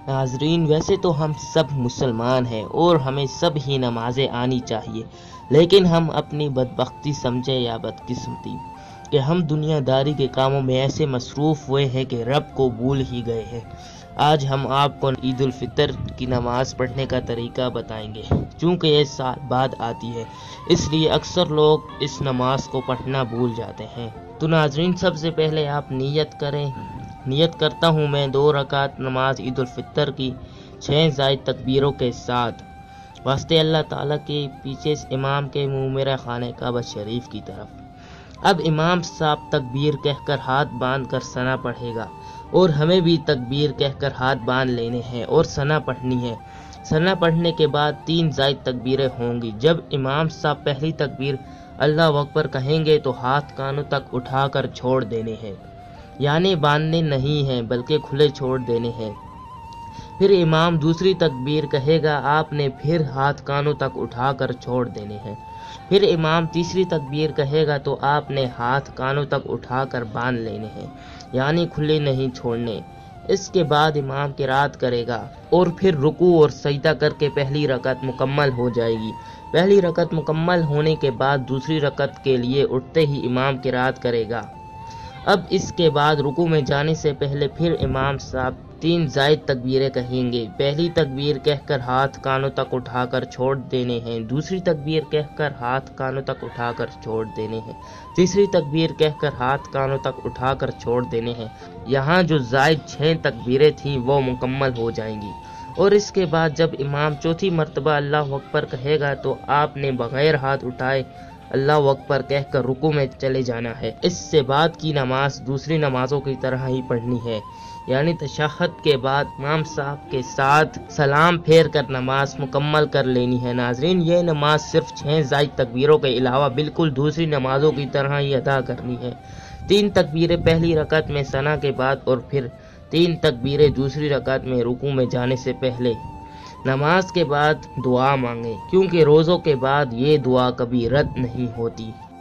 ناظرین، ویسے تو ہم سب مسلمان ہیں اور ہمیں سب ہی نمازیں آنی چاہیے، لیکن ہم اپنی بدبختی سمجھے یا بدقسمتی کہ ہم دنیا داری کے کاموں میں ایسے مصروف ہوئے ہیں کہ رب کو بھول ہی گئے ہیں۔ آج ہم آپ کو عید الفطر کی نماز پڑھنے کا طریقہ بتائیں گے، چونکہ یہ سال بعد آتی ہے، اس لیے اکثر لوگ اس نماز کو پڑھنا بھول جاتے ہیں۔ تو ناظرین، سب سے پہلے آپ نیت کریں۔ نیت کرتا ہوں میں 2 رکعت نماز عید الفطر کی 6 زائد تکبیروں کے ساتھ، واسطے اللہ تعالیٰ کے پیچھے امام کے منہ میرا خانہ کعبہ شریف کی طرف۔ اب امام صاحب تکبیر کہہ کر ہاتھ باندھ کر ثنا پڑھے گا، اور ہمیں بھی تکبیر کہہ کر ہاتھ باندھ لینے ہیں اور ثنا پڑھنی ہے۔ ثنا پڑھنے کے بعد 3 زائد تکبیریں ہوں گی۔ جب امام صاحب پہلی تکبیر اللہ اکبر کہیں گے تو ہاتھ کانوں تک اٹھا کر چھوڑ دینے ہیں، یعنی باندھنے نہیں ہیں بلکہ کھلے چھوڑ دینے ہیں۔ پھر امام دوسری تکبیر کہے گا، آپ نے پھر ہاتھ کانوں تک اٹھا کر چھوڑ دینے ہیں۔ پھر امام تیسری تکبیر کہے گا تو آپ نے ہاتھ کانوں تک اٹھا کر باندھ لینے ہیں، یعنی کھلے نہیں چھوڑنے۔ اس کے بعد امام قرات کرے گا اور پھر رکوع اور سجدہ کر کے پہلی رکعت مکمل ہو جائے گی۔ پہلی رکعت مکمل ہونے کے بعد دوسری رکعت کے لیے اٹھتے ہی امام قرات کرے گا۔ اب اس کے بعد رکوع میں جانے سے پہلے پھر امام صاحب 3 زائد تکبیریں کہیں گے۔ پہلی تکبیر کہہ کر ہاتھ کانوں تک اٹھا کر چھوڑ دینے ہیں، دوسری تکبیر کہہ کر ہاتھ کانوں تک اٹھا کر چھوڑ دینے ہیں، تیسری تکبیر کہہ کر ہاتھ کانوں تک اٹھا کر چھوڑ دینے ہیں۔ یہاں جو زائد 6 تکبیریں تھیں وہ مکمل ہو جائیں گی، اور اس کے بعد جب امام چوتھی مرتبہ اللہ اکبر کہے گا تو آپ نے بغیر ہاتھ اٹھائے اللہ اکبر کہہ کر رکوع میں چلے جانا ہے۔ اس سے بعد کی نماز دوسری نمازوں کی طرح ہی پڑھنی ہے، یعنی تشہد کے بعد امام صاحب کے ساتھ سلام پھیر کر نماز مکمل کر لینی ہے۔ ناظرین، یہ نماز صرف 6 زائد تکبیروں کے علاوہ بالکل دوسری نمازوں کی طرح ہی ادا کرنی ہے۔ 3 تکبیریں پہلی رکعت میں ثنا کے بعد اور پھر 3 تکبیریں دوسری رکعت میں رکوع میں جانے سے پہلے۔ نماز کے بعد دعا مانگیں، کیونکہ روزوں کے بعد یہ دعا کبھی رد نہیں ہوتی۔